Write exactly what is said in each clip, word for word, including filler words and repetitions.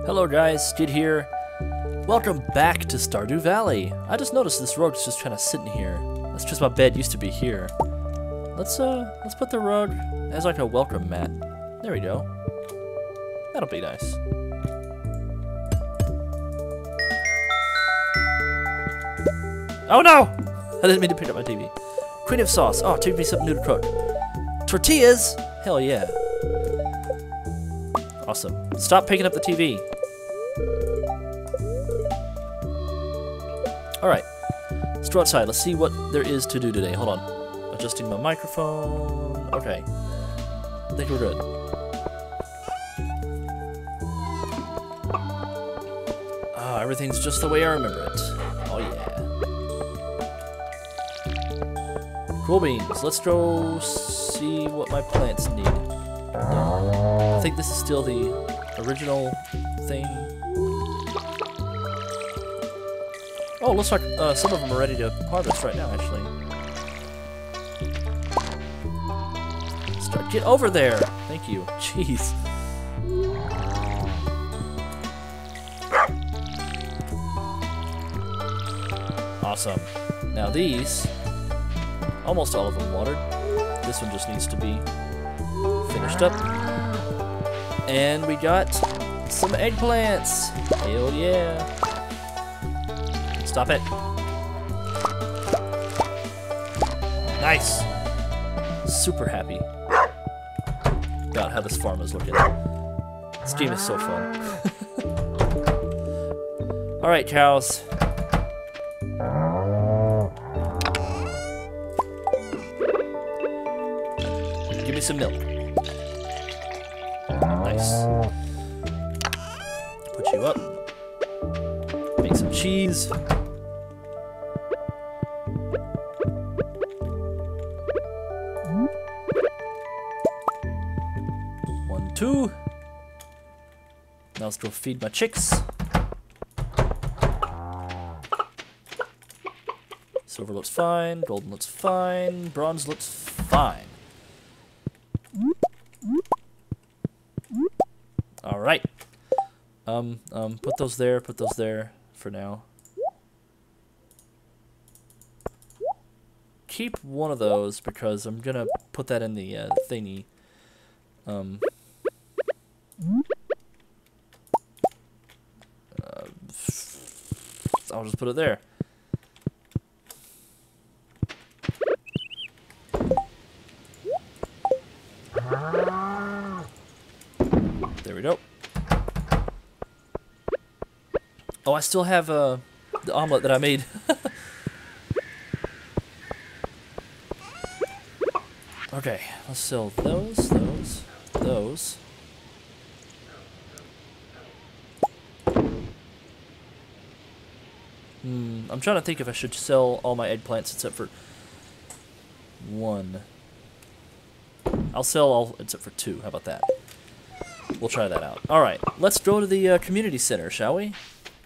Hello guys, Skid here. Welcome back to Stardew Valley. I just noticed this rug is just kind of sitting here. That's just my bed used to be here. Let's uh, let's put the rug as like a welcome mat. There we go. That'll be nice. Oh no! I didn't mean to pick up my T V. Queen of sauce. Oh, take me something new to cook. Tortillas? Hell yeah. Awesome. Stop picking up the T V. Alright. Let's go outside. Let's see what there is to do today. Hold on. Adjusting my microphone. Okay. I think we're good. Ah, everything's just the way I remember it. Oh yeah. Cool beans. Let's go see what my plants need. I think this is still the original thing. Oh, looks like uh, some of them are ready to harvest right now, actually. Start, get over there! Thank you. Jeez. Awesome. Now these, almost all of them watered. This one just needs to be finished up. And we got some eggplants. Hell yeah. Stop it. Nice. Super happy about how this farm is looking. This game is so fun. Alright, cows. Give me some milk. Nice. Put you up. Make some cheese. One, two. Now let's go feed my chicks. Silver looks fine. Golden looks fine. Bronze looks fine. Alright. Um, um, put those there, put those there for now. Keep one of those because I'm gonna put that in the uh, thingy. Um, uh, I'll just put it there. There we go. Oh, I still have uh, the omelet that I made. Okay, let's sell those, those, those. Hmm, I'm trying to think if I should sell all my eggplants except for one. I'll sell all except for two. How about that? We'll try that out. Alright, let's go to the uh, community center, shall we?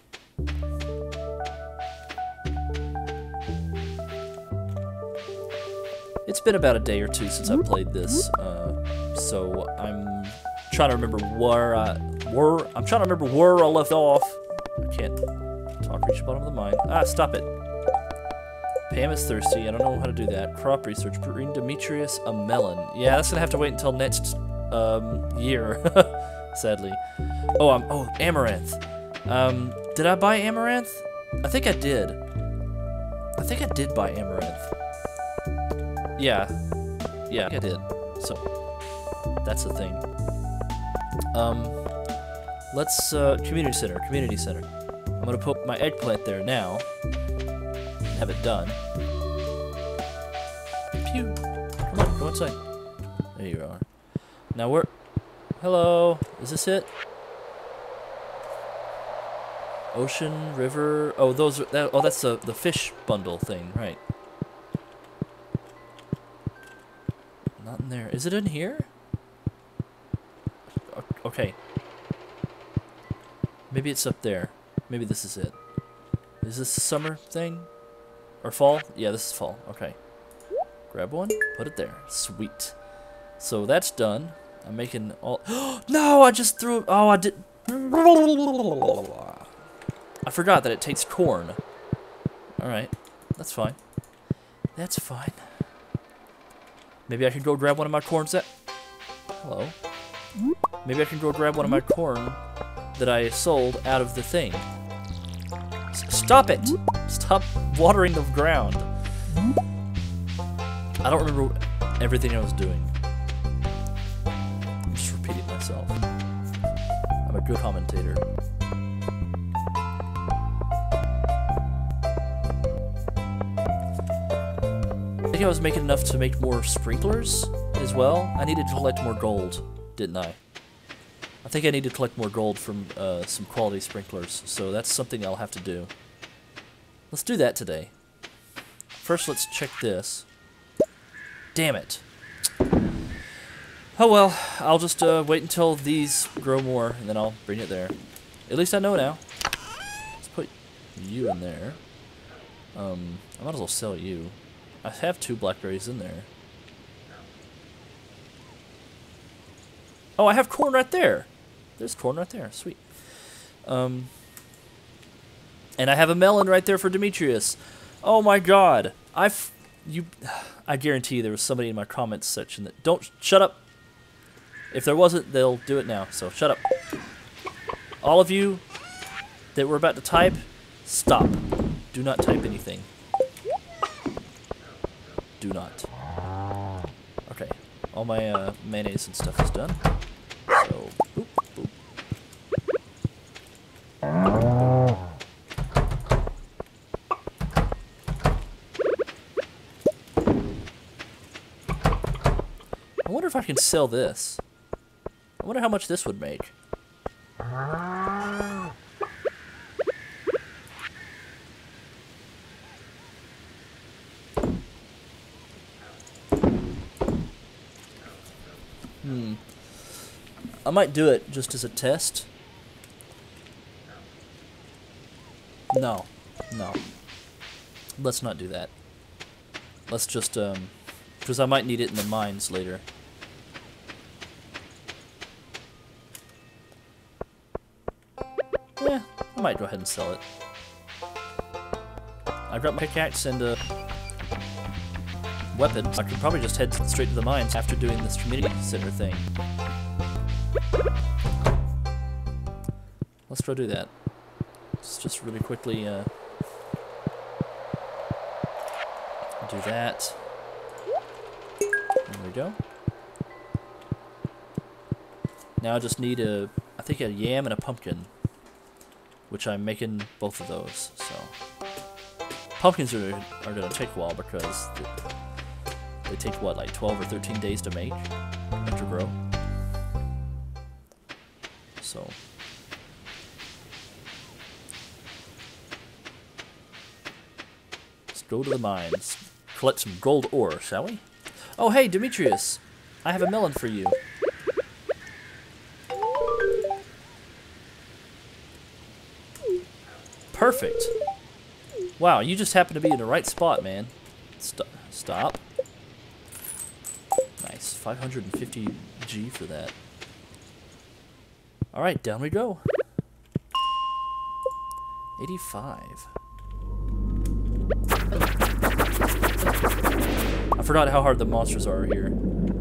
It's been about a day or two since I played this, uh, so I'm trying to remember where I where I'm trying to remember where I left off. I can't talk, reach the bottom of the mine. Ah, stop it. Pam is thirsty. I don't know how to do that. Crop research. Bring Demetrius a melon. Yeah, that's gonna have to wait until next um, year, sadly. Oh, I'm oh amaranth. Um, did I buy amaranth? I think I did. I think I did buy amaranth. Yeah, yeah, I did. So that's the thing. Um, let's uh, community center, community center. I'm gonna put my eggplant there now. Have it done. Pew. Come on, go inside. There you are. Now we're. Hello. Is this it? Ocean, river. Oh, those. Are, that, oh, that's the the fish bundle thing, right? Not in there. Is it in here? Okay. Maybe it's up there. Maybe this is it. Is this a summer thing? Or fall? Yeah, this is fall. Okay. Grab one, put it there. Sweet. So that's done. I'm making all. No, I just threw. Oh, I did. I forgot that it takes corn. Alright, that's fine. That's fine. Maybe I can go grab one of my corns that... Hello? Maybe I can go grab one of my corn that I sold out of the thing. S stop it! Stop watering the ground. I don't remember everything I was doing. I'm just repeating myself. I'm a good commentator. I think I was making enough to make more sprinklers as well. I needed to collect more gold, didn't I? I think I need to collect more gold from uh, some quality sprinklers, so that's something I'll have to do. Let's do that today. First, let's check this. Damn it. Oh well, I'll just uh, wait until these grow more, and then I'll bring it there. At least I know now. Let's put you in there. Um, I might as well sell you. I have two blackberries in there. Oh, I have corn right there. There's corn right there. Sweet. Um, and I have a melon right there for Demetrius. Oh my God! I've you. I guarantee you there was somebody in my comments section that don't shut up. If there wasn't, they'll do it now. So shut up. All of you that were about to type, stop. Do not type anything. Do not. Okay. All my uh, mayonnaise and stuff is done. So, boop, boop. I wonder if I can sell this. I wonder how much this would make. Hmm. I might do it just as a test. No. No. Let's not do that. Let's just, um... because I might need it in the mines later. Yeah, I might go ahead and sell it. I've got my pickaxe and a weapon. I could probably just head straight to the mines after doing this community center thing. Let's go do that. Let's just really quickly uh, do that. There we go. Now I just need a, I think a yam and a pumpkin, which I'm making both of those. So pumpkins are are gonna take a while because they, they take what, like twelve or thirteen days to make and to grow. So let's go to the mines, collect some gold ore, shall we? Oh hey, Demetrius, I have a melon for you. Perfect. Wow, you just happen to be in the right spot, man. St stop. Nice, five hundred fifty G for that. Alright, down we go. eighty-five. I forgot how hard the monsters are here.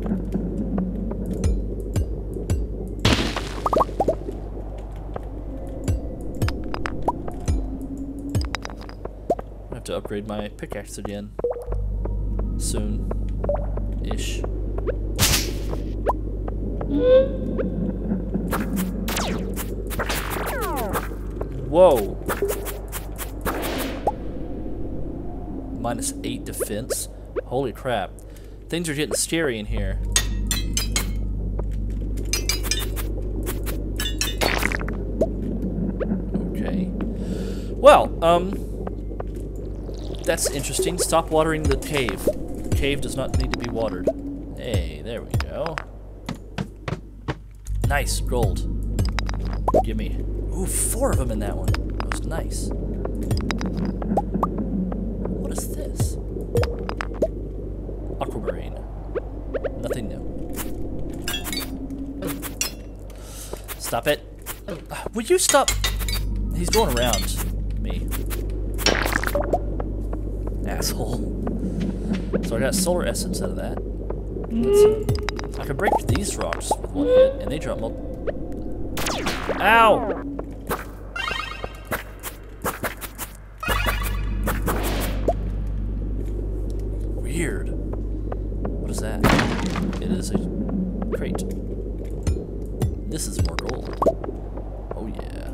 I have to upgrade my pickaxe again. Soon-ish. Whoa. Minus eight defense. Holy crap. Things are getting scary in here. Okay. Well, um... that's interesting. Stop watering the cave. The cave does not need to be watered. Hey, there we go. Nice, gold. Gimme. Ooh, four of them in that one. That was nice. What is this? Aquamarine. Nothing new. Stop it. Would you stop? He's going around me. Asshole. So I got solar essence out of that. Let's, uh, I can break these rocks with one hit, and they drop multiple. Ow! Weird. What is that? It is a crate. This is more gold. Oh yeah.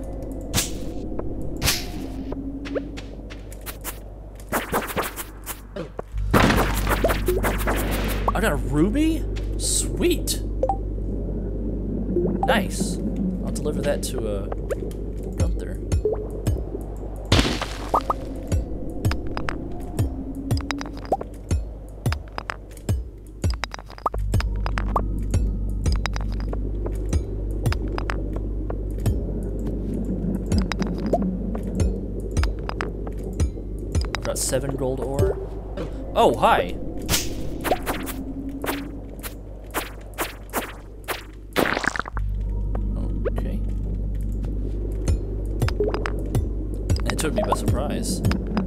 I got a ruby? Sweet. Nice. I'll deliver that to uh, Gunther. I've got seven gold ore. Oh, hi. Took me by surprise.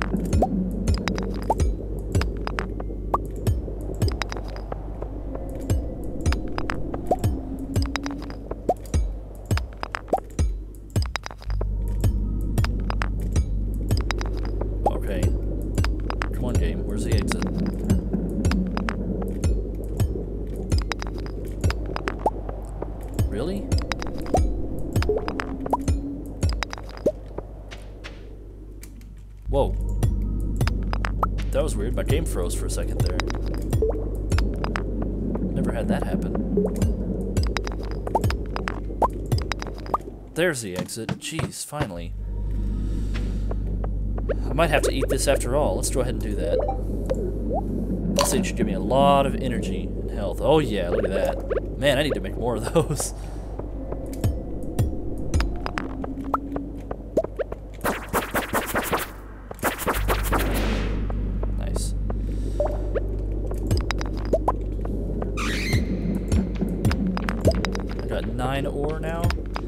Okay. Come on, game. Where's the exit? Really? Whoa. That was weird. My game froze for a second there. Never had that happen. There's the exit. Jeez, finally. I might have to eat this after all. Let's go ahead and do that. This thing should give me a lot of energy and health. Oh yeah, look at that. Man, I need to make more of those. Nine ore now.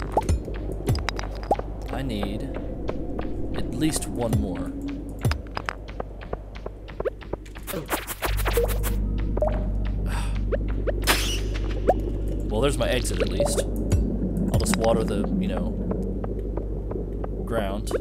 I need at least one more. Well, there's my exit at least. I'll just water the, you know, ground.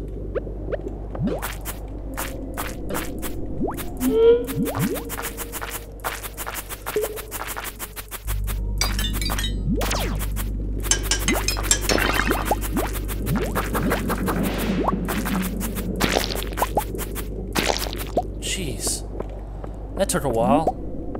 Jeez, that took a while.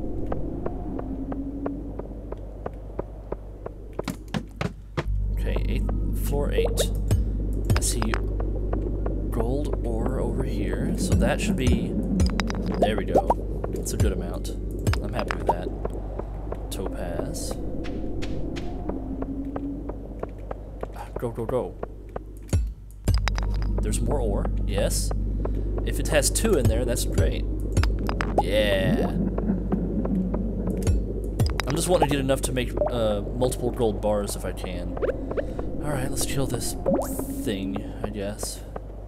Okay, eight, floor eight. I see gold ore over here, so that should be, there we go. It's a good amount. I'm happy with that. Topaz. Go, go, go. There's more ore, yes. If it has two in there, that's great. Yeah. I'm just wanting to get enough to make uh, multiple gold bars if I can. Alright, let's kill this thing, I guess.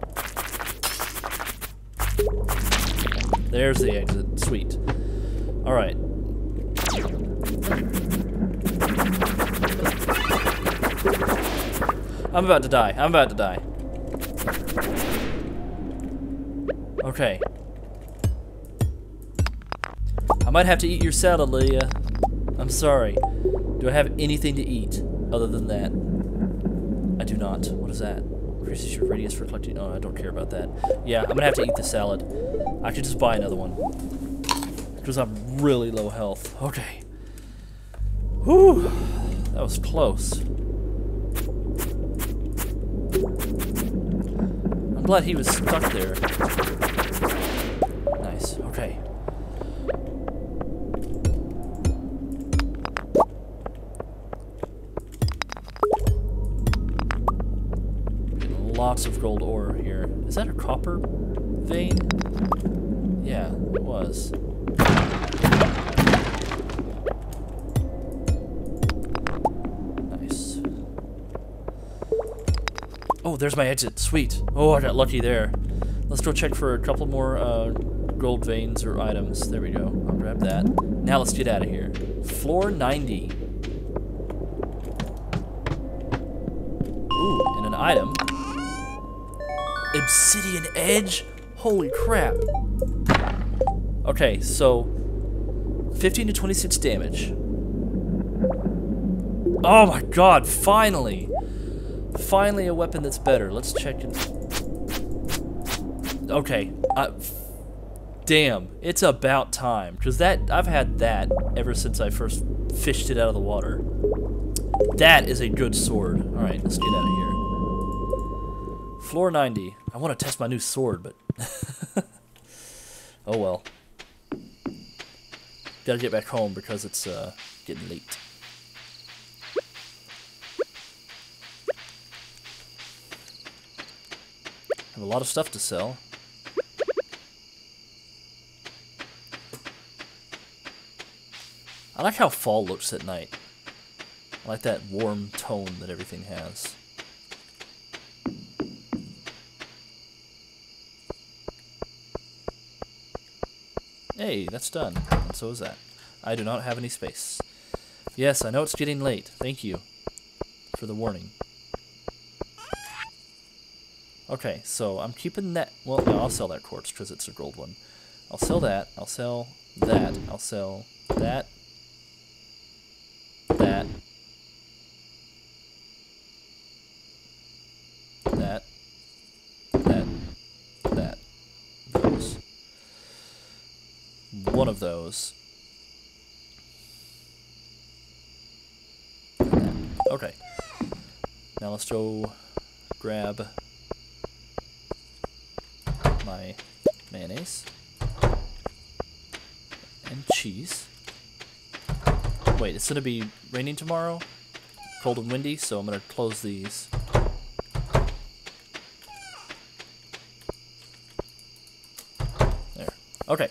There's the exit. Sweet. Alright. I'm about to die. I'm about to die. Okay. I might have to eat your salad, Leah. I'm sorry. Do I have anything to eat other than that? I do not. What is that? Increases your radius for collecting. Oh, I don't care about that. Yeah, I'm gonna have to eat the salad. I could just buy another one. Because I'm really low health. Okay. Whew. That was close. I'm glad he was stuck there. Nice. Okay. Lots of gold ore here. Is that a copper vein? Yeah, it was. Nice. Oh, there's my exit. Sweet. Oh, I got lucky there. Let's go check for a couple more uh, gold veins or items. There we go. I'll grab that. Now let's get out of here. Floor ninety. Ooh, and an item. Obsidian Edge? Holy crap. Okay, so fifteen to twenty-six damage. Oh my god, finally! Finally a weapon that's better. Let's check it. Okay, uh, damn, it's about time. Because that, I've had that ever since I first fished it out of the water. That is a good sword. Alright, let's get out of here. Floor ninety. I want to test my new sword, but... oh well. Gotta get back home because it's uh, getting late. Have a lot of stuff to sell. I like how fall looks at night. I like that warm tone that everything has. Hey, that's done. And so is that. I do not have any space. Yes, I know it's getting late. Thank you for the warning. Okay, so I'm keeping that. Well, no, I'll sell that quartz because it's a gold one. I'll sell that. I'll sell that. I'll sell that. That. That. That. That. Those. One of those. And that. Okay. Now let's go grab my mayonnaise and cheese. Wait, it's gonna be raining tomorrow, cold and windy, so I'm gonna close these. There. Okay.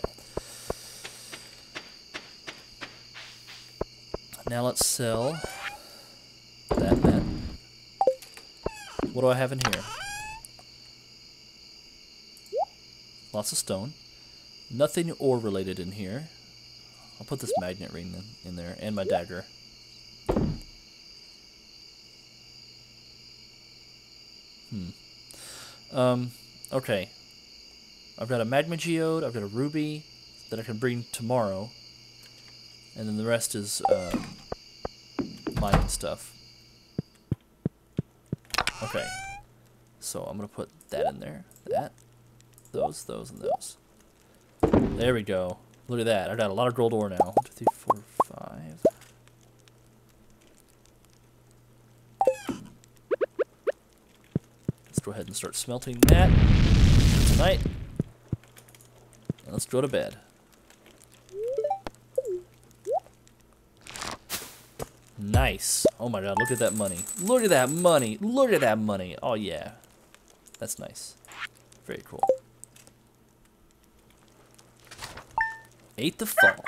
Now let's sell that and that. What do I have in here? Lots of stone. Nothing ore related in here. I'll put this magnet ring in, in there, and my dagger. Hmm. Um, okay. I've got a magma geode, I've got a ruby that I can bring tomorrow. And then the rest is uh, mining stuff. Okay. So I'm going to put that in there. That. Those, those, and those. There we go. Look at that. I got a lot of gold ore now. One, two, three, four, five. Let's go ahead and start smelting that tonight. And let's go to bed. Nice. Oh my god, look at that money. Look at that money. Look at that money. Oh yeah. That's nice. Very cool. Ate the fall.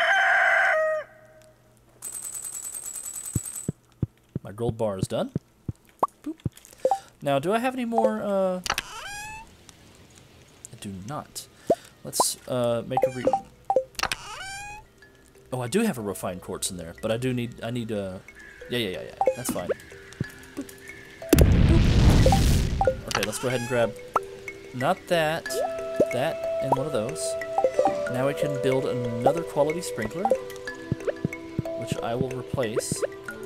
My gold bar is done. Boop. Now, do I have any more? Uh... I do not. Let's uh, make a re... Oh, I do have a refined quartz in there, but I do need... I need... Uh... Yeah, yeah, yeah, yeah. That's fine. Boop. Boop. Okay, let's go ahead and grab... Not that. That and one of those. Now we can build another quality sprinkler, which I will replace.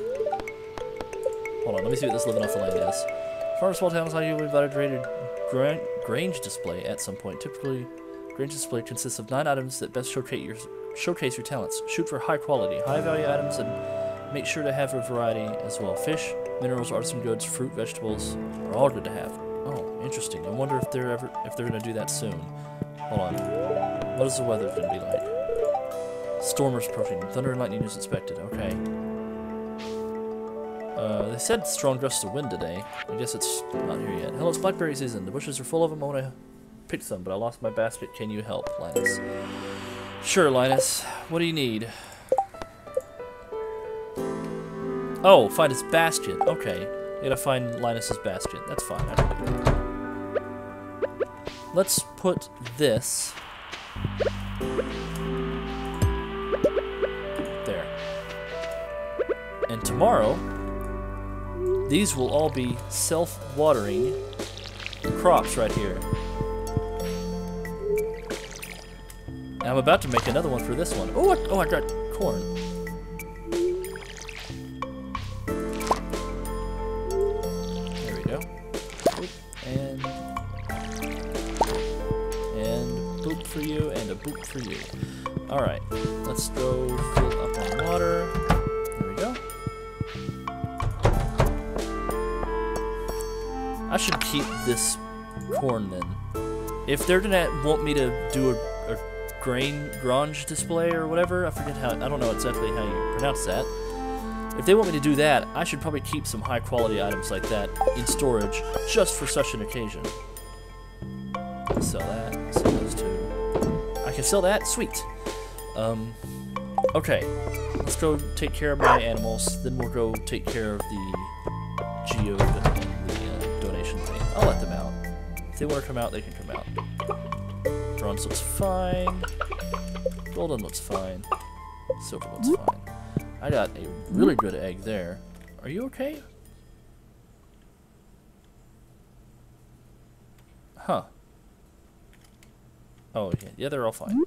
Hold on, let me see what this living off the land is. Farmer Small Town is how you will invite a graded gra Grange display at some point. Typically, Grange display consists of nine items that best showcase your, showcase your talents. Shoot for high quality, high value items, and make sure to have a variety as well. Fish, minerals, artisan goods, fruit, vegetables are all good to have. Oh, interesting. I wonder if they're ever if they're gonna do that soon. Hold on. What is the weather going to be like? Stormers approaching. Thunder and lightning is expected. Okay. Uh, they said strong gusts of wind today. I guess it's not here yet. Hello, it's blackberry season. The bushes are full of them. I want to pick some, but I lost my basket. Can you help, Linus? Sure, Linus. What do you need? Oh, find his basket. Okay. You gotta find Linus's bastion. That's fine. I can do that. Let's put this there. And tomorrow, these will all be self-watering crops right here. And I'm about to make another one for this one. Oh, I, oh, I got corn. There we go. Boop, and and boop for you, and a boop for you. All right, let's go fill up on water. There we go. I should keep this corn then. If they're gonna want me to do a, a grain grange display or whatever, I forget how, I don't know exactly how you pronounce that. If they want me to do that, I should probably keep some high quality items like that in storage just for such an occasion. Sell that, sell those two. I can sell that? Sweet. Um, okay, let's go take care of my animals, then we'll go take care of the geode, the uh, donation thing. I'll let them out. If they want to come out, they can come out. Bronze looks fine. Golden looks fine. Silver looks fine. I got a really good egg there. Are you okay? Huh. Oh, yeah, yeah, they're all fine.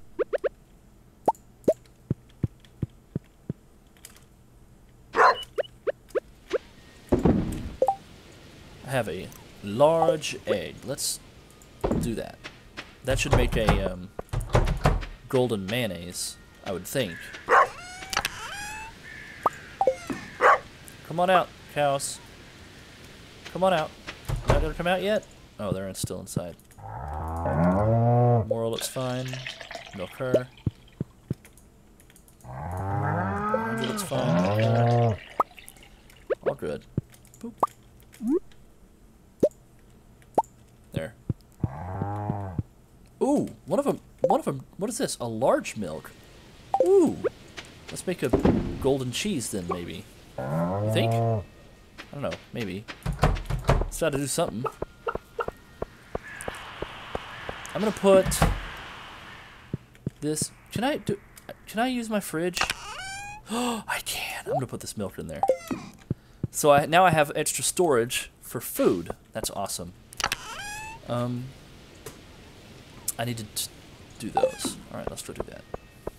I have a large egg. Let's do that. That should make a um, golden mayonnaise, I would think. Come on out, cows. Come on out. Not gonna come out yet? Oh, they're still inside. Moral looks fine. Milk her. Andrew looks fine. All good. Boop. There. Ooh, one of them. One of them. What is this? A large milk. Ooh. Let's make a golden cheese then, maybe. You think? I don't know. Maybe. Let's try to do something. I'm gonna put this. Can I do? Can I use my fridge? Oh, I can. I'm gonna put this milk in there. So I now I have extra storage for food. That's awesome. Um, I need to t do those. All right, let's go do that.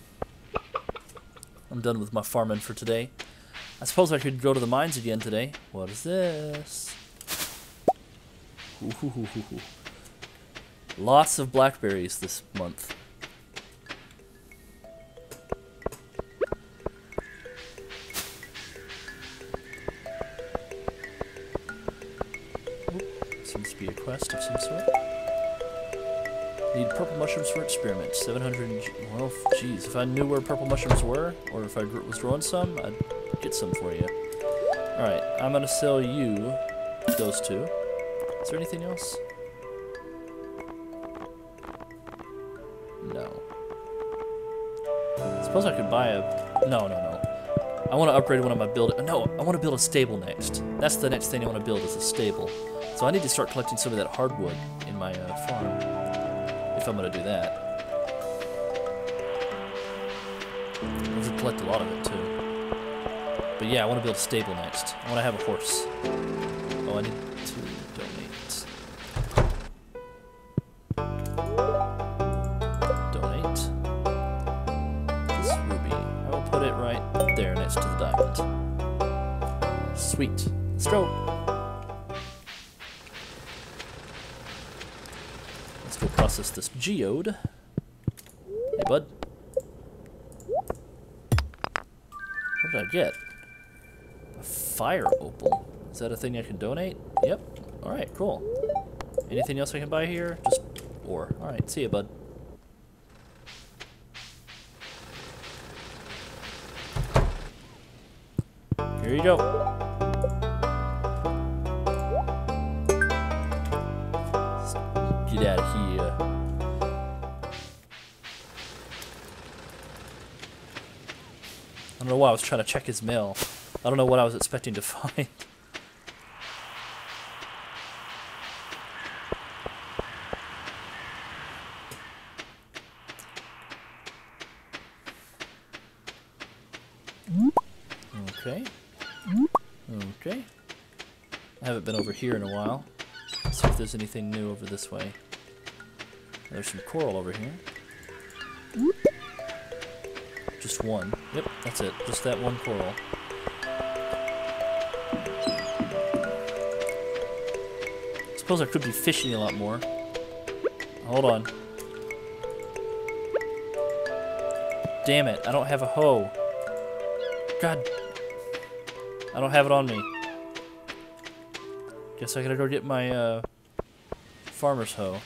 I'm done with my farming for today. I suppose I could go to the mines again today. What is this? Ooh, hoo, hoo, hoo, hoo. Lots of blackberries this month. Oop, seems to be a quest of some sort. Need purple mushrooms for experiment. seven hundred. Well, geez, if I knew where purple mushrooms were, or if I was growing some, I'd get some for you. Alright, I'm gonna sell you those two. Is there anything else? No. Suppose I could buy a... No, no, no. I want to upgrade one of my build... No, I want to build a stable next. That's the next thing I want to build is a stable. So I need to start collecting some of that hardwood in my uh, farm. If I'm going to do that. I should collect a lot of it, too. But yeah, I want to build a stable next. I want to have a horse. Oh, I need to donate. Donate. This ruby. I will put it right there next to the diamond. Sweet. Let's go. Let's go process this geode. Hey, bud. What did I get? A fire opal. Is that a thing I can donate? Yep. Alright, cool. Anything else I can buy here? Just ore. Alright, see ya, bud. Here you go. Get out of here. I don't know why I was trying to check his mail. I don't know what I was expecting to find. Okay. Okay. I haven't been over here in a while. Let's see if there's anything new over this way. There's some coral over here. Just one. Yep, that's it. Just that one coral. Suppose I could be fishing a lot more. Hold on. Damn it, I don't have a hoe. God. I don't have it on me. Guess I gotta go get my uh, farmer's hoe.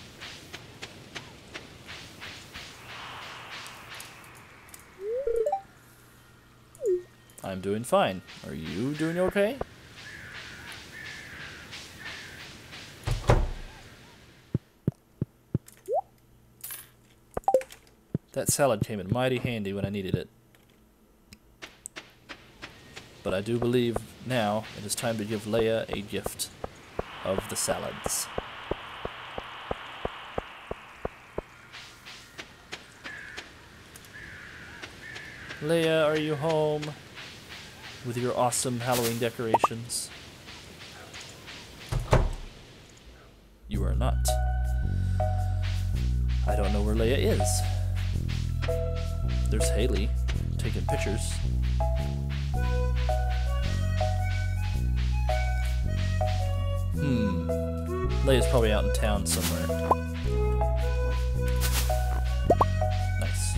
I'm doing fine. Are you doing okay? That salad came in mighty handy when I needed it. But I do believe now it is time to give Leia a gift of the salads. Leia, are you home with your awesome Halloween decorations? You are not. I don't know where Leia is. There's Haley taking pictures. Hmm. Leia's probably out in town somewhere. Nice.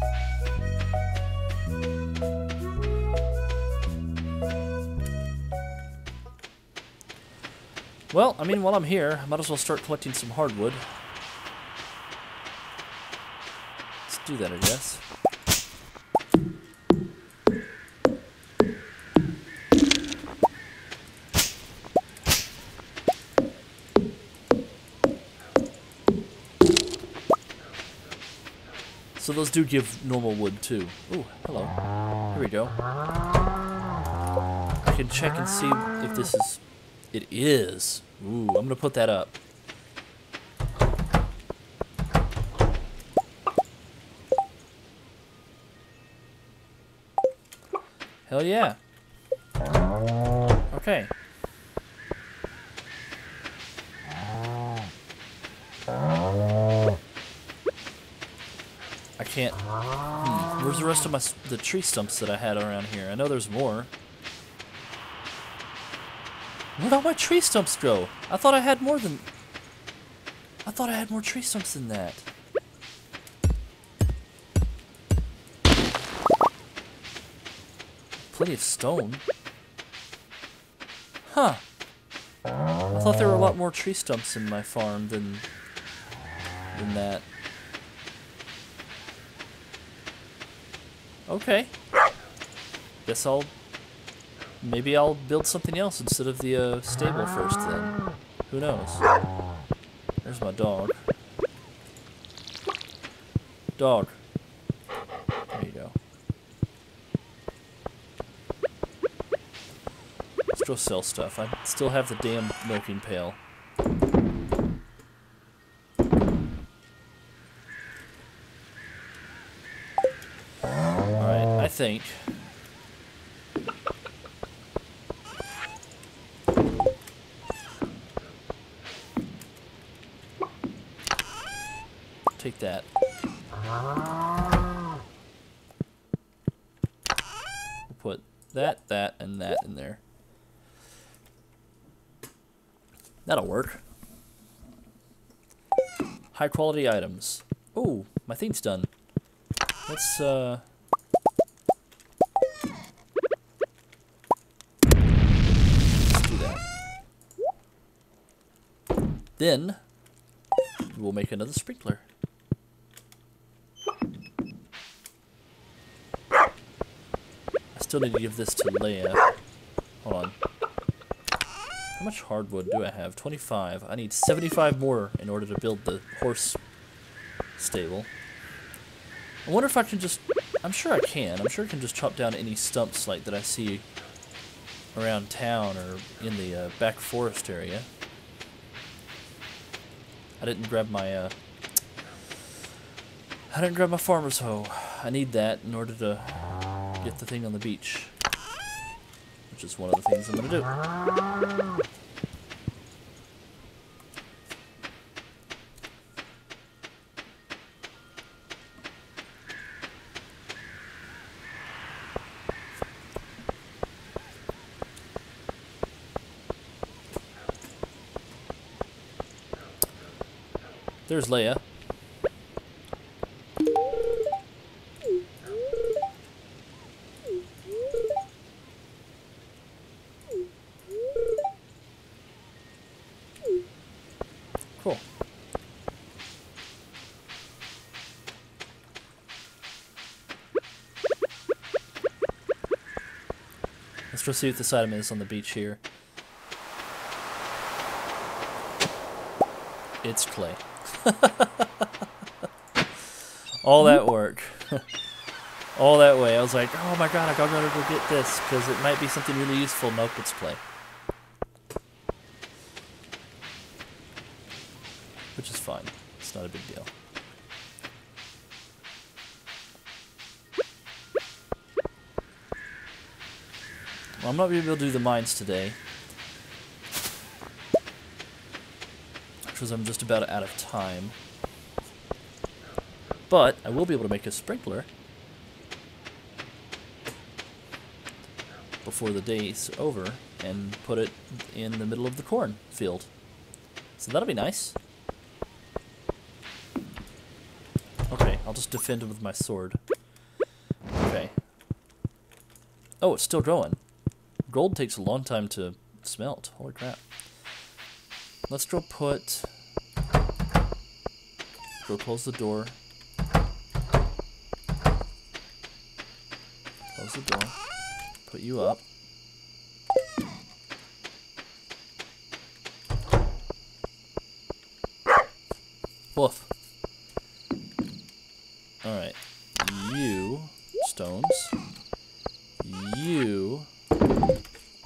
Well, I mean, while I'm here, I might as well start collecting some hardwood. Let's do that, I guess. So those do give normal wood too. Ooh, hello. Here we go. I can check and see if this is... It is. Ooh, I'm gonna put that up. Hell yeah. Okay. I can't... Hmm. Where's the rest of my s the tree stumps that I had around here? I know there's more. Where'd all my tree stumps go? I thought I had more than... I thought I had more tree stumps than that. Plenty of stone. Huh. I thought there were a lot more tree stumps in my farm than... than that. Okay. Guess I'll... Maybe I'll build something else instead of the uh, stable first then. Who knows? There's my dog. Dog. There you go. Let's go sell stuff. I still have the damn milking pail. Alright, I think... Take that. We'll put that, that, and that in there. That'll work. High quality items. Oh, my thing's done. Let's, uh... let's do that. Then, we'll make another sprinkler. Still need to give this to Leia. Hold on. How much hardwood do I have? twenty-five. I need seventy-five more in order to build the horse stable. I wonder if I can just... I'm sure I can. I'm sure I can just chop down any stumps like that I see around town or in the uh, back forest area. I didn't grab my... Uh, I didn't grab my farmer's hoe. I need that in order to... get the thing on the beach. which is one of the things I'm going to do. There's Leia. Cool. Let's go see what this item is on the beach here. It's clay. All that work. All that way. I was like, oh my god, I gotta go get this because it might be something really useful. Nope, it's clay. Which is fine. It's not a big deal. Well, I'm not going to be able to do the mines today, because I'm just about out of time. But I will be able to make a sprinkler before the day's over and put it in the middle of the corn field. So that'll be nice. Okay, I'll just defend him with my sword. Okay. Oh, it's still growing. Gold takes a long time to smelt. Holy crap. Let's go put... Go close the door. Close the door. Put you up. Woof. Alright. You... Stones. You... I'll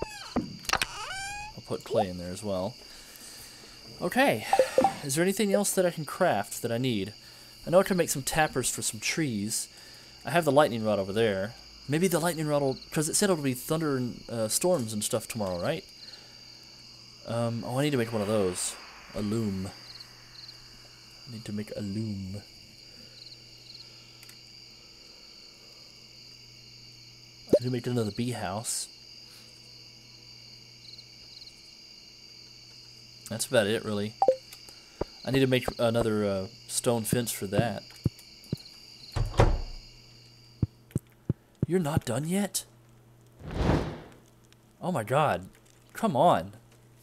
put clay in there as well. Okay. Is there anything else that I can craft that I need? I know I can make some tappers for some trees. I have the lightning rod over there. Maybe the lightning rod will... Because it said it'll be thunder and uh, storms and stuff tomorrow, right? Um, oh, I need to make one of those. A loom. I need to make a loom. I need to make another bee house. That's about it, really. I need to make another uh, stone fence for that. You're not done yet? Oh my god. Come on.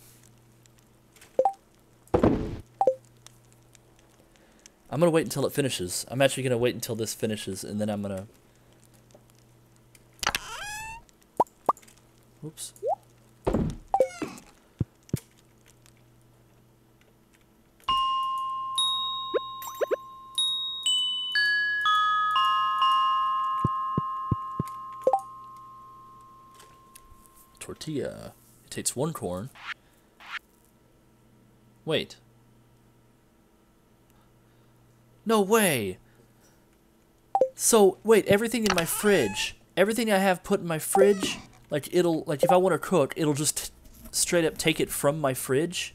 I'm gonna wait until it finishes. I'm actually gonna wait until this finishes, and then I'm gonna... Oops. Tortilla. It takes one corn. Wait. No way! So, wait, everything in my fridge, everything I have put in my fridge, like, it'll, like, if I want to cook, it'll just straight up take it from my fridge?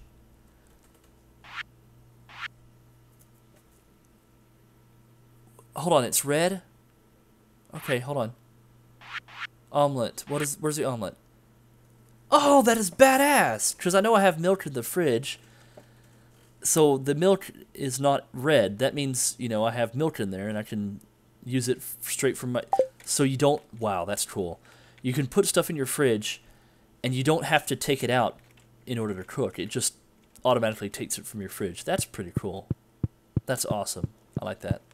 Hold on, it's red? Okay, hold on. Omelet. What is, where's the omelet? Oh, that is badass! Because I know I have milk in the fridge. So the milk is not red. That means, you know, I have milk in there and I can use it straight from my... So you don't... Wow, that's cool. You can put stuff in your fridge and you don't have to take it out in order to cook. It just automatically takes it from your fridge. That's pretty cool. That's awesome. I like that.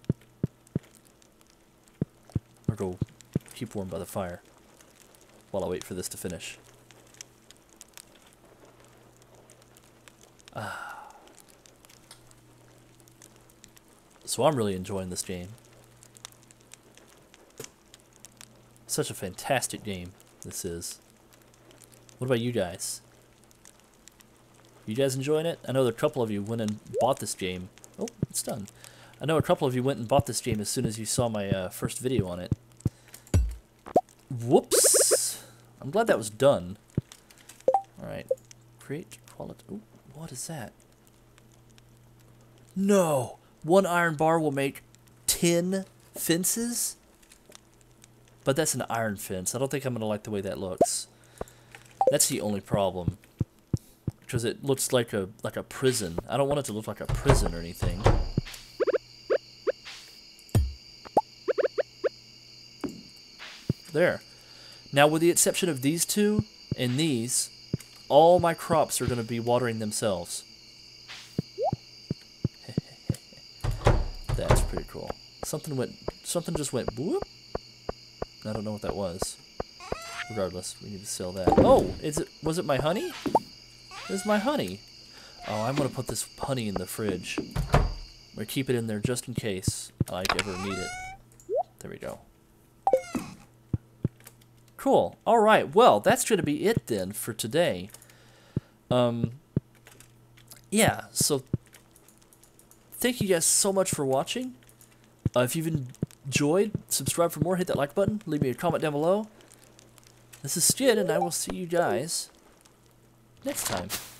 I'll go keep warm by the fire while I wait for this to finish. Ah. So I'm really enjoying this game. Such a fantastic game this is. What about you guys? You guys enjoying it? I know that a couple of you went and bought this game. Oh, it's done. I know a couple of you went and bought this game as soon as you saw my uh, first video on it. Whoops. I'm I'm glad that was done. Alright. Create quality. Ooh, what is that? No! One iron bar will make ten fences? But that's an iron fence. I don't think I'm going to like the way that looks. That's the only problem. Because it looks like a like a prison. I don't want it to look like a prison or anything. There. Now, with the exception of these two and these, all my crops are going to be watering themselves. That's pretty cool. Something went. Something just went. Whoop. I don't know what that was. Regardless, we need to sell that. Oh, is it? Was it my honey? This is my honey. Oh, I'm gonna put this honey in the fridge. I'm gonna keep it in there just in case I ever need it. There we go. Cool. All right. Well, that's gonna be it then for today. Um. Yeah. So, thank you guys so much for watching. Uh, if you've enjoyed, subscribe for more. Hit that like button. Leave me a comment down below. This is Skid, and I will see you guys next time.